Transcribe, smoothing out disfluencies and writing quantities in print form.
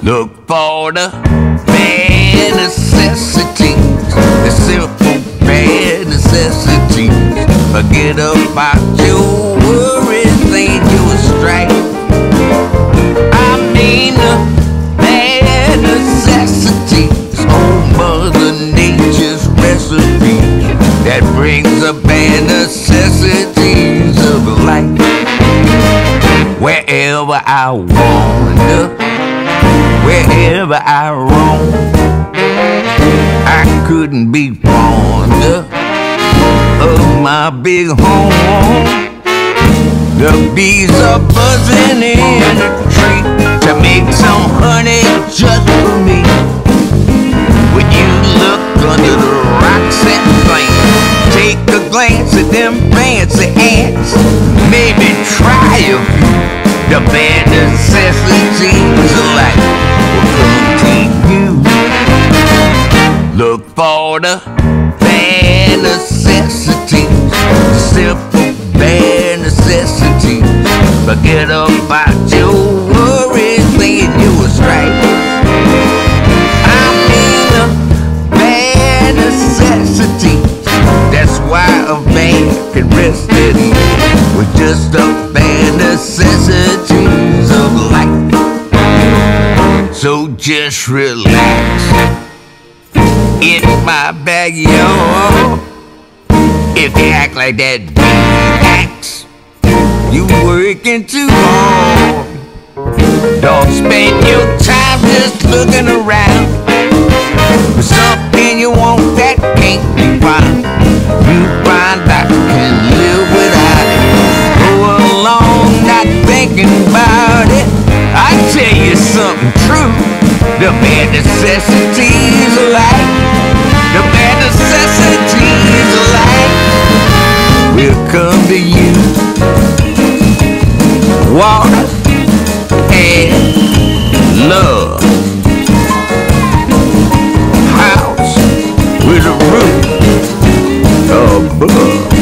Look for the bare necessities, the simple bare necessities. Forget about your worries and your strife. I mean the bare necessities, oh Mother Nature's recipe that brings the bare necessities of life. Wherever I wander, wherever I roam, I couldn't be fonder of my big home. The bees are buzzing in the tree to make some honey just for me. When you look under the rocks and flames, take a glance at them fancy ants. Maybe try a few. The bare necessities of life will come to you. Look for the bare necessities, the simple bare necessities. Forget about your worries and your strife. I mean the bare necessities. That's why a man can rest at ease with just the bare necessities of life. So just relax in my backyard. If you act like that axe, you working too hard. Don't spend your time just looking around for something you want that can't be found. You find that you can live without it. Go along not thinking about it. I tell you something true. The bare necessities of life, the bare necessities of life will come to you. Water and love, house with a roof above.